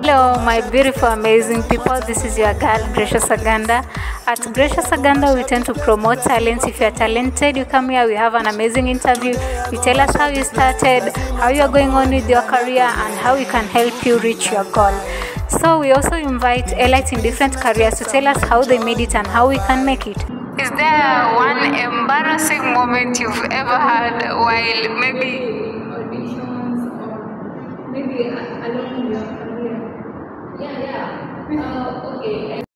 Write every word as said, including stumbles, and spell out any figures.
Hello, my beautiful, amazing people. This is your girl, Gracious Aganda. At Gracious Aganda, we tend to promote talents. If you're talented, you come here, we have an amazing interview. You tell us how you started, how you're going on with your career, and how we can help you reach your goal. So we also invite elites in different careers to tell us how they made it and how we can make it. Is there one embarrassing moment you've ever had while maybe maybe along your career? Yeah, yeah. Uh, okay.